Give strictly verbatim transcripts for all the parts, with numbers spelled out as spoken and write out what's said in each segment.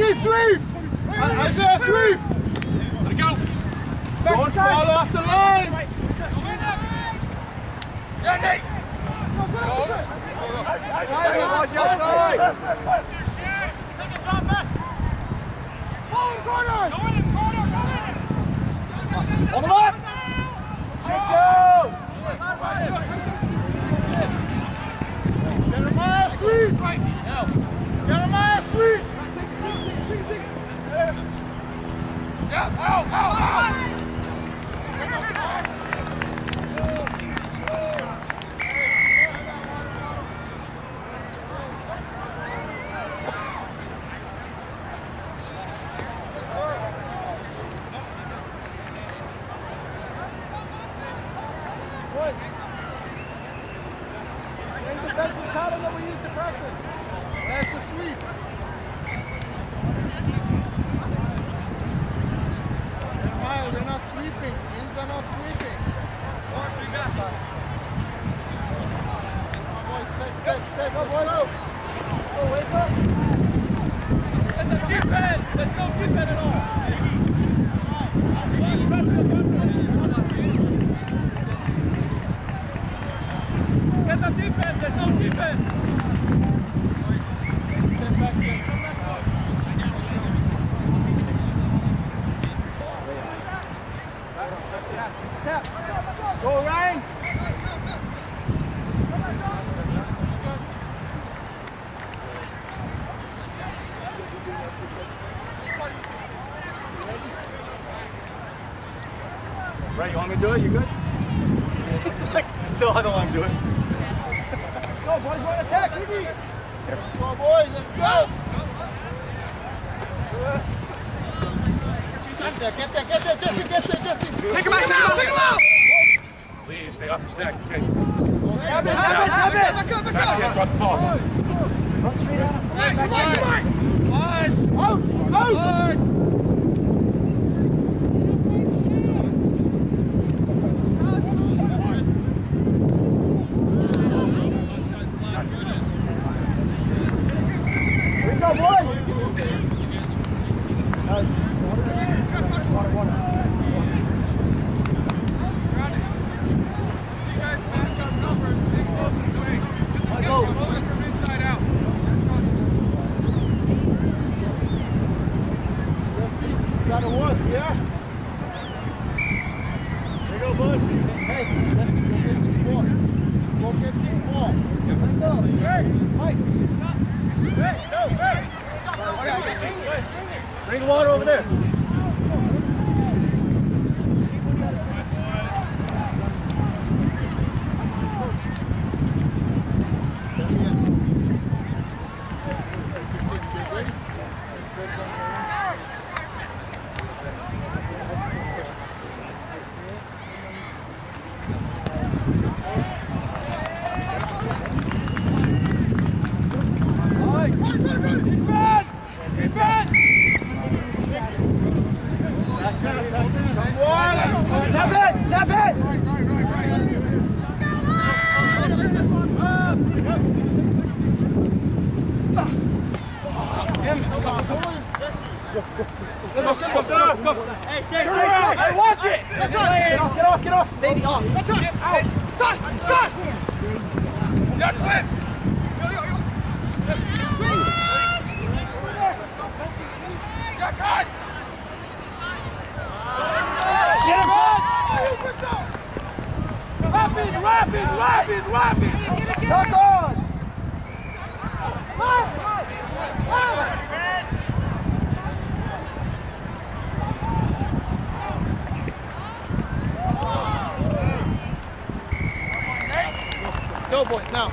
Jesse, sweep! Isaiah, sweep! Let it go! Don't fall off the line! Yeah, Nate! Go! Watch outside! Take it, John, back! Go in the corner! Go in the corner! Go in! Hold him up! Shoot, go! Jeremiah, sweep! Jeremiah, sweep! Yeah, out, out, out! Right, you want me to do it? You good? No, I don't want to do it. Let's go, boys, we're on attack, easy! Let's go, boys, let's go! Get there, get there, get there, Jesse, get there, Jesse! Take him out, take him out, take him out! Please, stay off his neck, okay? Have it, have it, have it! Back up, back up! Can't drop the ball. Run straight out. Slide, slide, slide! Out, out! Slide! Bring the water over there. Hey, stay, stay, stay! Hey, watch it! Get off, get off, get off! Baby, off! Touch, touch, touch, touch! That's it! Yo, yo, yo! That's it! Get him, son! Rapid, rapid, rapid, rapid! Tuck on! Go, boys, now.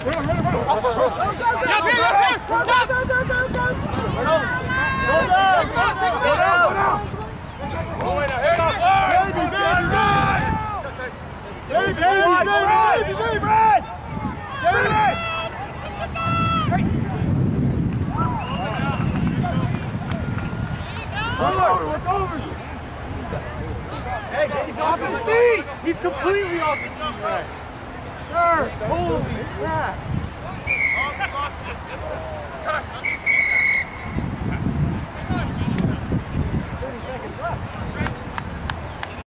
Hey, he's off his feet! He's completely off his feet, right? Sir, holy crap! thirty seconds left.